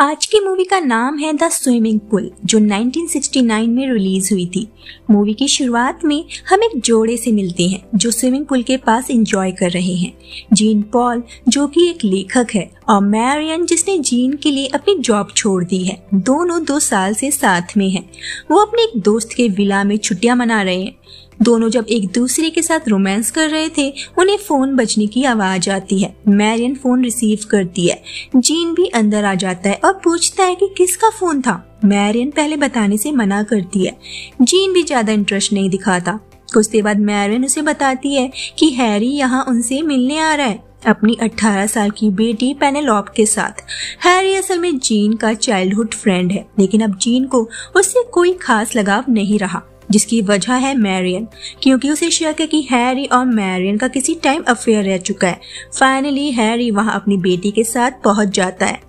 आज की मूवी का नाम है द स्विमिंग पूल, जो 1969 में रिलीज हुई थी। मूवी की शुरुआत में हम एक जोड़े से मिलते हैं जो स्विमिंग पूल के पास एंजॉय कर रहे हैं। जीन पॉल जो कि एक लेखक है और मैरियन जिसने जीन के लिए अपनी जॉब छोड़ दी है। दोनों 2 साल से साथ में हैं। वो अपने एक दोस्त के विला में छुट्टियां मना रहे हैं। दोनों जब एक दूसरे के साथ रोमांस कर रहे थे, उन्हें फोन बजने की आवाज आती है। मैरियन फोन रिसीव करती है। जीन भी अंदर आ जाता है और पूछता है कि किसका फोन था। मैरियन पहले बताने से मना करती है। जीन भी ज्यादा इंटरेस्ट नहीं दिखाता। कुछ देर बाद मैरियन उसे बताती है कि हैरी यहाँ उनसे मिलने आ रहा है, अपनी 18 साल की बेटी पेनेलोप के साथ। हैरी असल में जीन का चाइल्डहुड फ्रेंड है, लेकिन अब जीन को उससे कोई खास लगाव नहीं रहा, जिसकी वजह है मैरियन, क्योंकि उसे शक है कि हैरी और मैरियन का किसी टाइम अफेयर रह चुका है। फाइनली हैरी वहां अपनी बेटी के साथ पहुंच जाता है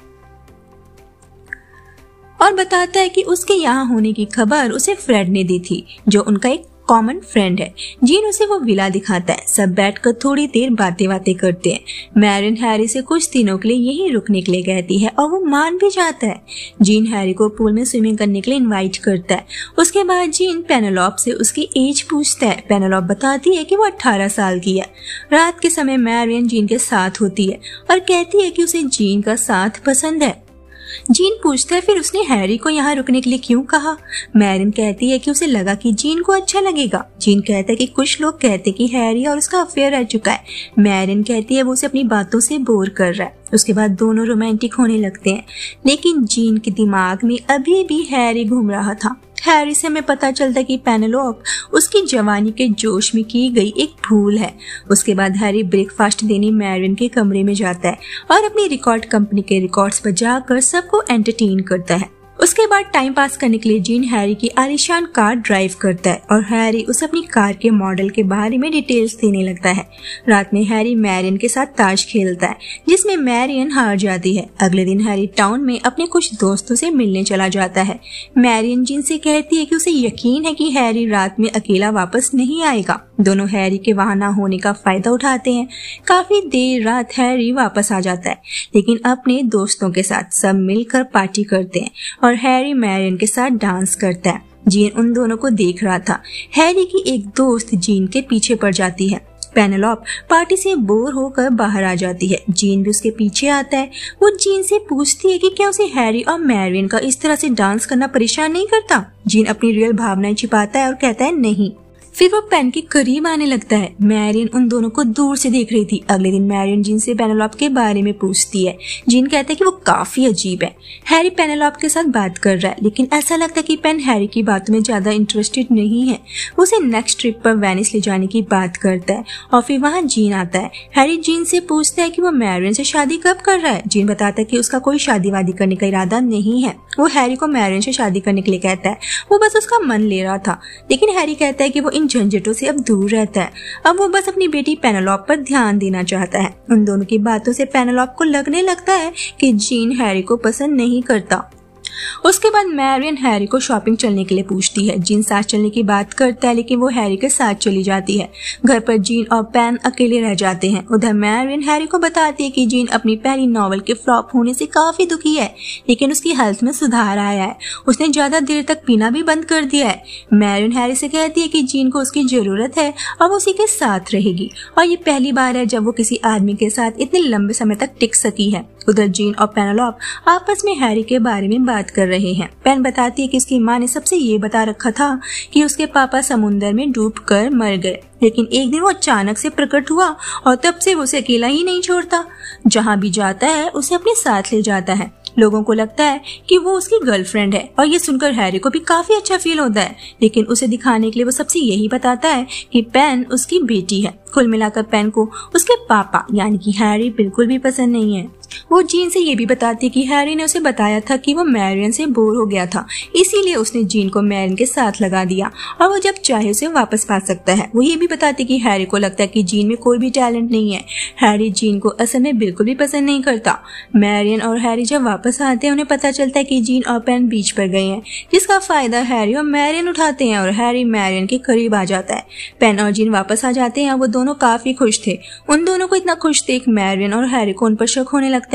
और बताता है कि उसके यहाँ होने की खबर उसे फ्रेड ने दी थी, जो उनका एक कॉमन फ्रेंड है। जीन उसे वो विला दिखाता है। सब बैठकर थोड़ी देर बातें करते हैं। मैरियन हैरी से कुछ दिनों के लिए यहीं रुकने के लिए कहती है और वो मान भी जाता है। जीन हैरी को पूल में स्विमिंग करने के लिए इनवाइट करता है। उसके बाद जीन पेनेलोप से उसकी एज पूछता है। पेनेलोप बताती है कि वो 18 साल की है। रात के समय मैरियन जीन के साथ होती है और कहती है कि उसे जीन का साथ पसंद है। जीन पूछता है फिर उसने हैरी को यहाँ रुकने के लिए क्यों कहा। मैरियन कहती है कि उसे लगा कि जीन को अच्छा लगेगा। जीन कहता है कि कुछ लोग कहते कि हैरी और उसका अफेयर रह चुका है। मैरियन कहती है वो उसे अपनी बातों से बोर कर रहा है। उसके बाद दोनों रोमांटिक होने लगते हैं, लेकिन जीन के दिमाग में अभी भी हैरी घूम रहा था। हैरी से हमें पता चलता कि पेनेलोप उसकी जवानी के जोश में की गई एक भूल है। उसके बाद हैरी ब्रेकफास्ट देने मैरियन के कमरे में जाता है और अपनी रिकॉर्ड कंपनी के रिकॉर्ड्स बजाकर सबको एंटरटेन करता है। उसके बाद टाइम पास करने के लिए जीन हैरी की आलीशान कार ड्राइव करता है और हैरी उसे अपनी कार के मॉडल के बारे में डिटेल्स देने लगता है। रात में हैरी मैरियन के साथ ताश खेलता है, जिसमें मैरियन हार जाती है। अगले दिन हैरी टाउन में अपने कुछ दोस्तों से मिलने चला जाता है। मैरियन जीन से कहती है कि उसे यकीन है कि हैरी रात में अकेला वापस नहीं आएगा। दोनों हैरी के वहां ना होने का फायदा उठाते हैं। काफी देर रात हैरी वापस आ जाता है, लेकिन अपने दोस्तों के साथ सब मिलकर पार्टी करते हैं और हैरी मैरियन के साथ डांस करता है। जीन उन दोनों को देख रहा था। हैरी की एक दोस्त जीन के पीछे पड़ जाती है। पेनेलोप पार्टी से बोर होकर बाहर आ जाती है। जीन भी उसके पीछे आता है। वो जीन से पूछती है कि क्या उसे हैरी और मैरियन का इस तरह से डांस करना परेशान नहीं करता। जीन अपनी रियल भावनाएं छिपाता है और कहता है नहीं। फिर वो पेन के करीब आने लगता है। मैरियन उन दोनों को दूर से देख रही थी। अगले दिन मैरियन जीन से पेनेलोप के बारे में पूछती है। जीन कहता है कि वो काफी अजीब है। हैरी पेनेलोप के साथ बात कर रहा है, लेकिन ऐसा लगता है कि पेन हैरी की बातों में ज्यादा इंटरेस्टेड नहीं है। वो उसे नेक्स्ट ट्रिप पर वेनिस ले जाने की बात करता है और फिर वहाँ जीन आता है। हैरी जीन से पूछता है कि वो मैरियन से शादी कब कर रहा है। जीन बताता है कि उसका कोई शादी वादी करने का इरादा नहीं है। वो हैरी को मैरियन से शादी करने के लिए कहता है। वो बस उसका मन ले रहा था, लेकिन हैरी कहता है कि वो इन झंझटों से अब दूर रहता है। अब वो बस अपनी बेटी पेनेलोप पर ध्यान देना चाहता है। उन दोनों की बातों से पेनेलोप को लगने लगता है कि जीन हैरी को पसंद नहीं करता। उसके बाद मैरियन हैरी को शॉपिंग चलने के लिए पूछती है। जीन साथ चलने की बात करता है, लेकिन वो हैरी के साथ चली जाती है। घर पर जीन और पेन अकेले रह जाते हैं। उधर मैरियन हैरी को बताती है कि जीन अपनी पहली नॉवल के फ्लॉप होने से काफी दुखी है, लेकिन उसकी हेल्थ में सुधार आया है। उसने ज्यादा देर तक पीना भी बंद कर दिया है। मैरियन हैरी से कहती है कि जीन को उसकी जरूरत है और वो उसी के साथ रहेगी, और ये पहली बार है जब वो किसी आदमी के साथ इतने लंबे समय तक टिक सकी है। उधर जीन और पेनेलोप आपस में हैरी के बारे में बात कर रहे हैं। पेन बताती है कि उसकी माँ ने सबसे ये बता रखा था कि उसके पापा समुंदर में डूबकर मर गए, लेकिन एक दिन वो अचानक से प्रकट हुआ और तब से वो उसे अकेला ही नहीं छोड़ता। जहाँ भी जाता है उसे अपने साथ ले जाता है। लोगों को लगता है कि वो उसकी गर्लफ्रेंड है और ये सुनकर हैरी को भी काफी अच्छा फील होता है, लेकिन उसे दिखाने के लिए वो सबसे यही बताता है कि पेन उसकी बेटी है। कुल मिलाकर पेन को उसके पापा यानी कि हैरी बिल्कुल भी पसंद नहीं है। वो जीन से ये भी बताती है कि हैरी ने उसे बताया था कि वो मैरियन से बोर हो गया था, इसीलिए उसने जीन को मैरियन के साथ लगा दिया और वो जब चाहे उसे वापस पा सकता है। वो ये भी बताती है कि हैरी को लगता है कि जीन में कोई भी टैलेंट नहीं है। हैरी जीन को असल में बिल्कुल भी पसंद नहीं करता। मैरियन और हैरी जब वापस आते हैं, उन्हें पता चलता है कि जीन और पेन बीच पर गए हैं, जिसका फायदा हैरी और मैरियन उठाते हैं और हैरी मैरियन के करीब आ जाता है। पेन और जीन वापस आ जाते हैं। वो दोनों काफी खुश थे। उन दोनों को इतना खुश देख मैरियन और हैरी को उन पर शक होने लगता है।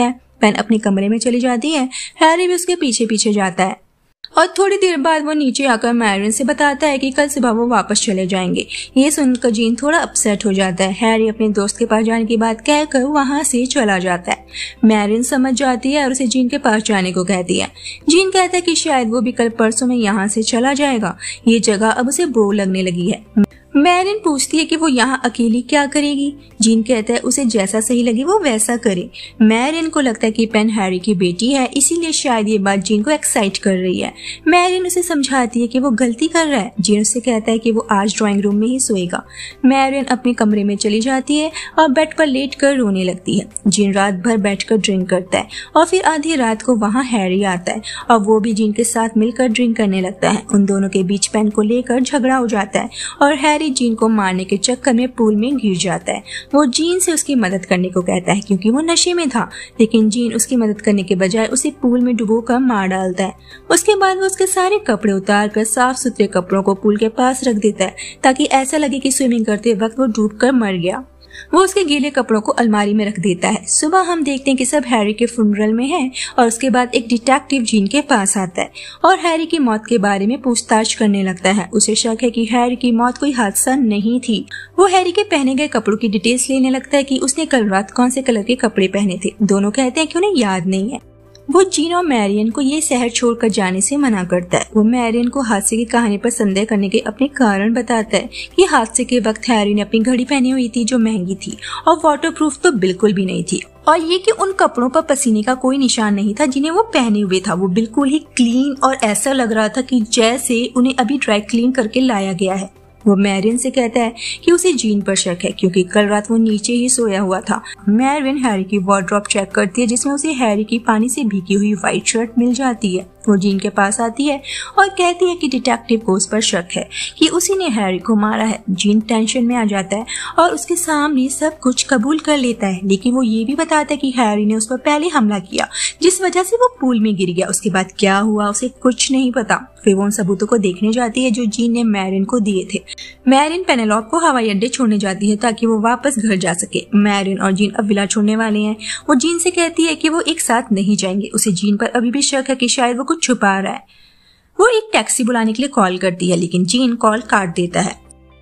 पेन अपने कमरे में चली जाती है। हैरी भी उसके पीछे पीछे जाता है और थोड़ी देर बाद वो नीचे आकर मैरियन से बताता है कि कल सुबह वो वापस चले जाएंगे। ये सुनकर जीन थोड़ा अपसेट हो जाता है। हैरी अपने दोस्त के पास जाने की बात कहकर वहां से चला जाता है। मैरियन समझ जाती है और उसे जीन के पास जाने को कहती है। जीन कहता है कि शायद वो भी कल परसों में यहाँ से चला जाएगा। ये जगह अब उसे बोर लगने लगी है। मैरियन पूछती है कि वो यहाँ अकेली क्या करेगी। जीन कहता है उसे जैसा सही लगे वो वैसा करे। मैरियन को लगता है कि पेन हैरी की बेटी है, इसीलिए शायद ये बात जीन को एक्साइट कर रही है। मैरियन उसे समझाती है कि वो गलती कर रहा है। जीन उससे कहता है कि वो आज ड्राइंग रूम में ही सोएगा। मैरियन अपने कमरे में चली जाती है और बेड पर लेट कर रोने लगती है। जीन रात भर बैठ कर ड्रिंक करता है और फिर आधी रात को वहाँ हैरी आता है और वो भी जीन के साथ मिलकर ड्रिंक करने लगता है। उन दोनों के बीच पेन को लेकर झगड़ा हो जाता है और हैरी जीन को मारने के चक्कर में पूल में गिर जाता है। वो जीन से उसकी मदद करने को कहता है क्योंकि वो नशे में था, लेकिन जीन उसकी मदद करने के बजाय उसे पूल में डुबोकर मार डालता है। उसके बाद वो उसके सारे कपड़े उतार कर साफ सुथरे कपड़ों को पूल के पास रख देता है ताकि ऐसा लगे कि स्विमिंग करते वक्त वो डूबकर मर गया। वो उसके गीले कपड़ों को अलमारी में रख देता है। सुबह हम देखते हैं कि सब हैरी के फुनरल में हैं और उसके बाद एक डिटेक्टिव जीन के पास आता है और हैरी की मौत के बारे में पूछताछ करने लगता है। उसे शक है कि हैरी की मौत कोई हादसा नहीं थी। वो हैरी के पहने गए कपड़ों की डिटेल्स लेने लगता है कि उसने कल रात कौन से कलर के कपड़े पहने थे। दोनों कहते हैं कि उन्हें याद नहीं है। वो जीन और मैरियन को ये शहर छोड़कर जाने से मना करता है। वो मैरियन को हादसे की कहानी पर संदेह करने के अपने कारण बताता है कि हादसे के वक्त हैरी ने अपनी घड़ी पहनी हुई थी जो महंगी थी और वाटरप्रूफ तो बिल्कुल भी नहीं थी, और ये कि उन कपड़ों पर पसीने का कोई निशान नहीं था जिन्हें वो पहने हुए था। वो बिल्कुल ही क्लीन और ऐसा लग रहा था कि जैसे उन्हें अभी ड्राई क्लीन करके लाया गया है। वो मैरियन से कहता है कि उसे जीन पर शक है क्योंकि कल रात वो नीचे ही सोया हुआ था। मैरियन हैरी की वार्डरोब चेक करती है जिसमें उसे हैरी की पानी से भीगी हुई व्हाइट शर्ट मिल जाती है। वो जीन के पास आती है और कहती है कि डिटेक्टिव को उस पर शक है कि उसी ने हैरी को मारा है। जीन टेंशन में आ जाता है और उसके सामने सब कुछ कबूल कर लेता है, लेकिन वो ये भी बताता है कि हैरी ने उस पर पहले हमला किया जिस वजह से वो पूल में गिर गया। उसके बाद क्या हुआ उसे कुछ नहीं पता। फिर वो उन सबूतों को देखने जाती है जो जीन ने मैरियन को दिए थे। मैरियन पेनेलोप को हवाई अड्डे छोड़ने जाती है ताकि वो वापस घर जा सके। मैरियन और जीन अब विला छोड़ने वाले हैं। वो जीन से कहती है कि वो एक साथ नहीं जाएंगे। उसे जीन पर अभी भी शक है कि शायद वो कुछ छुपा रहा है। वो एक टैक्सी बुलाने के लिए कॉल करती है, लेकिन जीन कॉल काट देता है।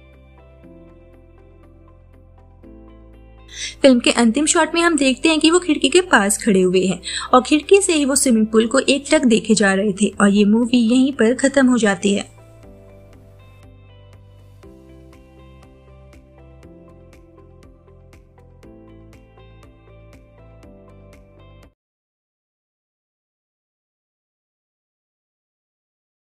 फिल्म के अंतिम शॉट में हम देखते हैं कि वो खिड़की के पास खड़े हुए हैं और खिड़की से ही वो स्विमिंग पूल को एक टक देखे जा रहे थे और ये मूवी यहीं पर खत्म हो जाती है।